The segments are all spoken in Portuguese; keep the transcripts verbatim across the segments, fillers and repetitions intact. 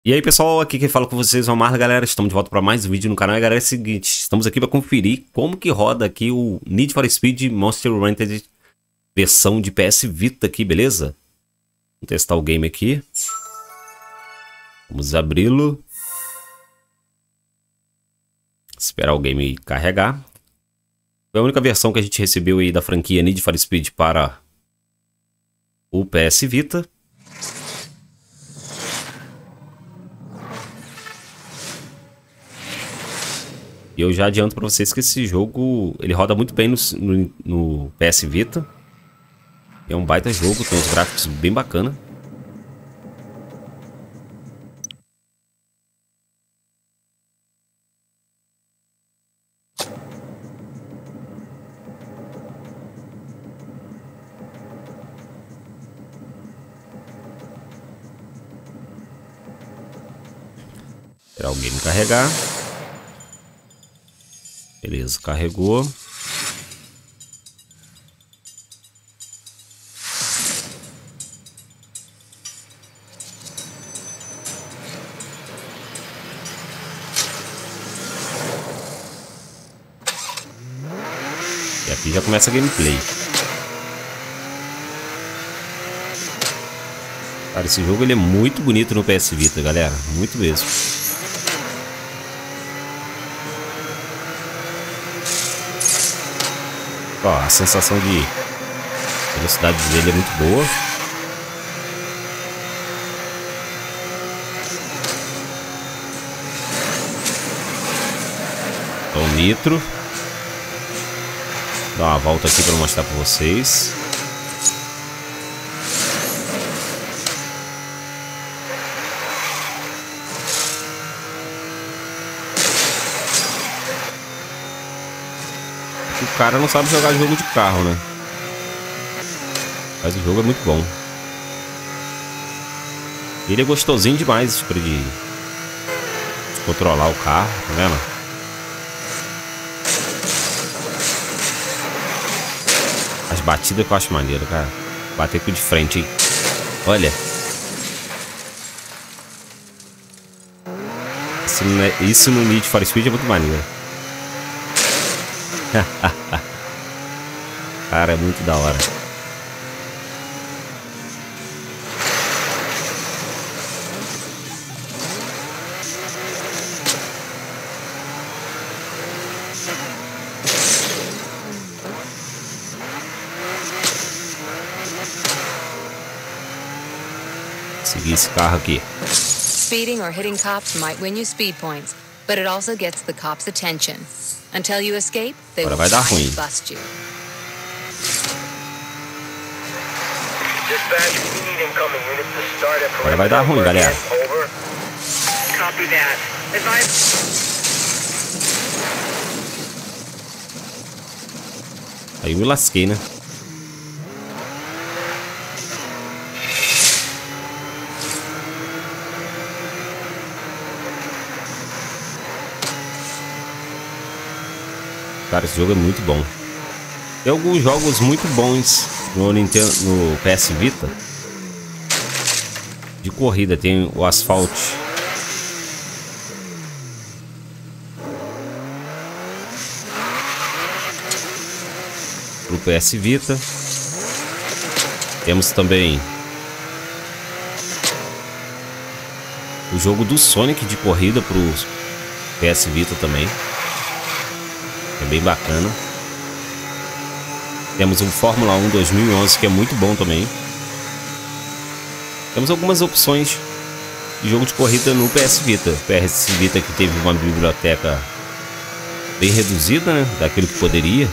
E aí pessoal, aqui quem fala com vocês é o Omar, galera, estamos de volta para mais um vídeo no canal. E galera, é o seguinte, estamos aqui para conferir como que roda aqui o Need for Speed Most Wanted versão de P S Vita aqui, beleza? Vamos testar o game aqui. Vamos abri-lo. Esperar o game carregar. Foi a única versão que a gente recebeu aí da franquia Need for Speed para o P S Vita. E eu já adianto para vocês que esse jogo ele roda muito bem no, no, no P S Vita. É um baita jogo, tem uns gráficos bem bacana. Esperar o game carregar. Beleza, carregou. E aqui já começa a gameplay. Cara, esse jogo ele é muito bonito no P S Vita, galera. Muito mesmo. Ó, a sensação de velocidade dele é muito boa. Então, nitro. Dá uma volta aqui para mostrar para vocês. O cara não sabe jogar jogo de carro, né? Mas o jogo é muito bom. Ele é gostosinho demais tipo, de, de controlar o carro, tá vendo? As batidas que eu acho maneiro, cara. Bater com de frente, hein? Olha. Isso no, isso no Need for Speed é muito maneiro. Cara, é muito da hora. Seguir esse carro aqui. Speeding or hitting cops might win you speed points, but it also gets the cops' attention. Until you escape, they will try and bust you. Agora vai dar ruim, galera. Copy that. Aí eu me lasquei, né? Cara, esse jogo é muito bom. Tem alguns jogos muito bons no Nintendo, no P S Vita de corrida. Tem o Asphalt. Pro P S Vita. Temos também o jogo do Sonic de corrida pro P S Vita também. É bem bacana. Temos um Fórmula um dois mil e onze que é muito bom também. Temos algumas opções de jogo de corrida no P S Vita. P S Vita que teve uma biblioteca bem reduzida, né? Daquilo que poderia.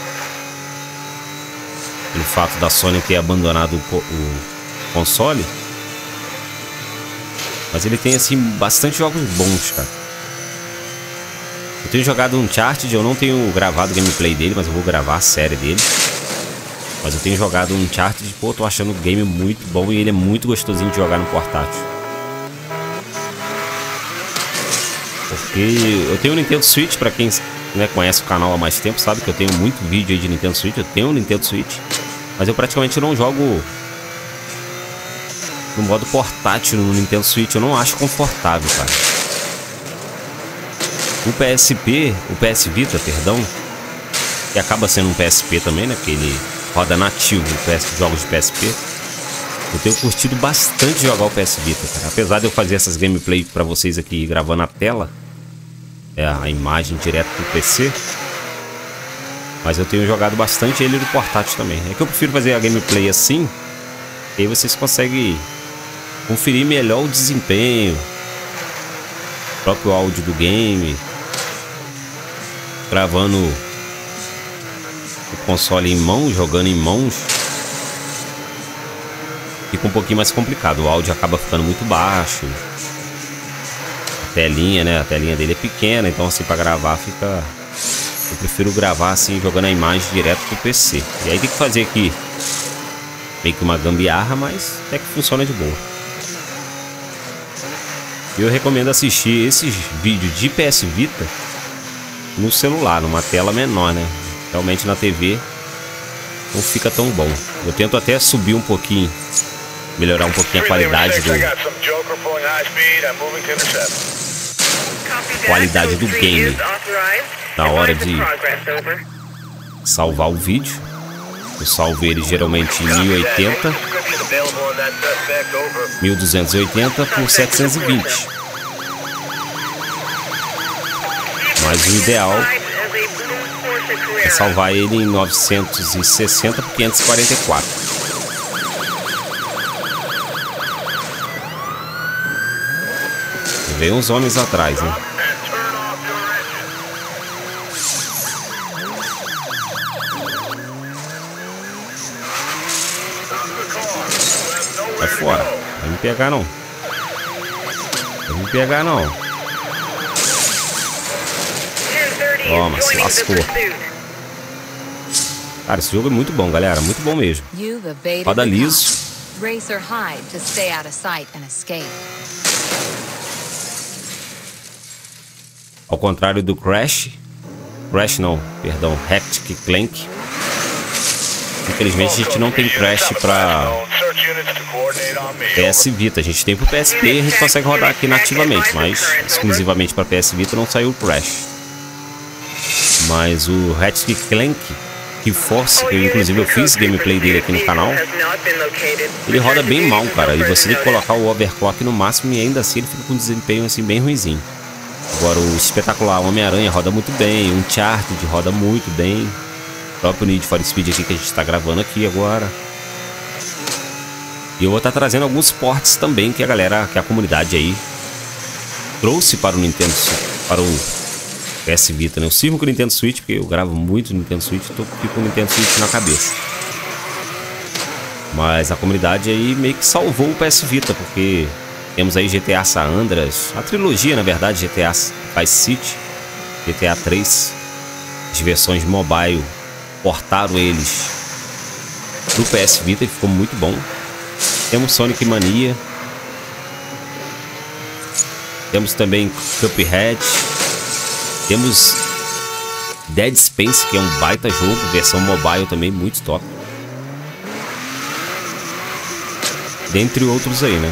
Pelo fato da Sony ter abandonado o, o console. Mas ele tem assim bastante jogos bons, cara. Eu tenho jogado um Uncharted, eu não tenho gravado o gameplay dele, mas eu vou gravar a série dele. Mas eu tenho jogado um Uncharted, pô, tô achando o game muito bom e ele é muito gostosinho de jogar no portátil. Porque eu tenho um Nintendo Switch, pra quem né, conhece o canal há mais tempo, sabe que eu tenho muito vídeo aí de Nintendo Switch, eu tenho um Nintendo Switch. Mas eu praticamente não jogo no modo portátil no Nintendo Switch eu não acho confortável, cara. O P S P, o P S Vita, perdão, que acaba sendo um P S P também, né? Porque ele roda nativo P S, jogos de P S P. Eu tenho curtido bastante jogar o P S Vita, cara. Apesar de eu fazer essas gameplay pra vocês aqui gravando a tela, é a imagem direto pro P C, mas eu tenho jogado bastante ele no portátil também. É que eu prefiro fazer a gameplay assim, e aí vocês conseguem conferir melhor o desempenho, o próprio áudio do game, gravando o console em mãos, jogando em mãos. Fica um pouquinho mais complicado, o áudio acaba ficando muito baixo. A telinha, né? A telinha dele é pequena, então assim, pra gravar fica... Eu prefiro gravar assim, jogando a imagem direto pro P C. E aí tem que fazer aqui meio que uma gambiarra, mas até que funciona de boa. Eu recomendo assistir esses vídeos de P S Vita no celular, numa tela menor, né? Realmente na T V não fica tão bom. Eu tento até subir um pouquinho, melhorar um pouquinho a qualidade do qualidade do game na hora de salvar o vídeo. Eu salvo ele geralmente em mil e oitenta, mil duzentos e oitenta por setecentos e vinte. Mas o ideal é salvar ele em novecentos e sessenta por quinhentos e quarenta e quatro. Veio uns homens atrás, né? Vai fora. Vai me pegar não. Vai me pegar não. Toma, se lascou. Cara, esse jogo é muito bom, galera. Muito bom mesmo. Roda liso. Ao contrário do Crash. Crash não, perdão. Ratchet e Clank. Infelizmente a gente não tem Crash pra P S Vita. A gente tem pro P S P e a gente consegue rodar aqui nativamente, mas exclusivamente para P S Vita não saiu o Crash. Mas o Ratchet e Clank Force, que eu, inclusive eu fiz gameplay dele aqui no canal, ele roda bem mal, cara. E você tem que colocar o overclock no máximo e ainda assim ele fica com um desempenho assim bem ruinzinho. Agora o espetacular Homem-Aranha roda muito bem, o Uncharted roda muito bem, o próprio Need for Speed aqui que a gente está gravando aqui agora. E eu vou estar tá trazendo alguns ports também que a galera, que a comunidade aí trouxe para o Nintendo, para o P S Vita, né? Eu sirvo com o Nintendo Switch, porque eu gravo muito no Nintendo Switch, tô com o Nintendo Switch na cabeça. Mas a comunidade aí meio que salvou o P S Vita, porque temos aí G T A San Andreas, a trilogia, na verdade, G T A Vice City, G T A três, as versões mobile, portaram eles pro P S Vita e ficou muito bom. Temos Sonic Mania, temos também Cuphead, temos Dead Space, que é um baita jogo, versão mobile também, muito top. Dentre outros aí, né?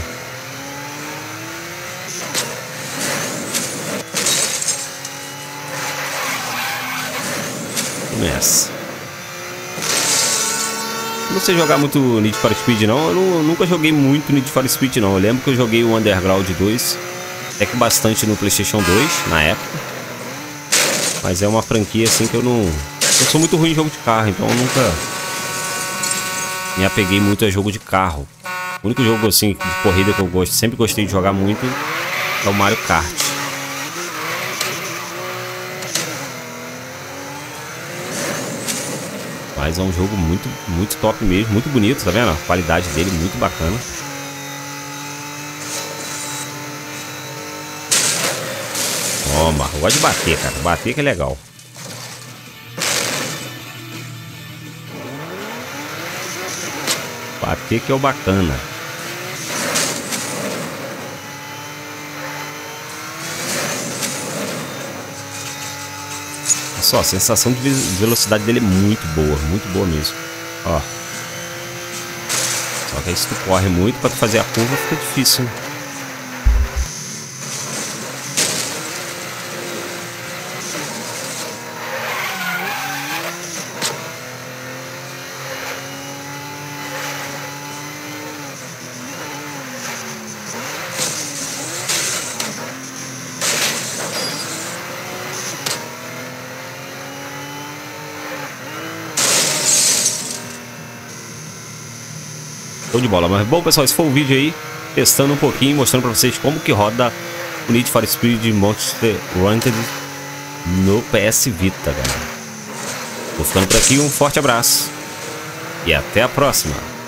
Começa. Não sei jogar muito Need for Speed não, eu não, nunca joguei muito Need for Speed não. Eu lembro que eu joguei o Underground dois, até que bastante no PlayStation dois, na época. Mas é uma franquia assim que eu não... Eu sou muito ruim em jogo de carro, então eu nunca me apeguei muito a jogo de carro. O único jogo assim de corrida que eu gosto, sempre gostei de jogar muito, é o Mario Kart. Mas é um jogo muito, muito top mesmo, muito bonito, tá vendo? A qualidade dele muito bacana. Toma, eu gosto de bater, cara. Bater que é legal. Bater que é o bacana. Olha só, a sensação de velocidade dele é muito boa, muito boa mesmo. Ó. Só que aí se tu corre muito pra tu fazer a curva fica difícil, né? Show de bola. Mas bom, pessoal, esse foi o vídeo aí, testando um pouquinho, mostrando pra vocês como que roda o Need for Speed Most Wanted no P S Vita, galera. Tô ficando por aqui, um forte abraço e até a próxima.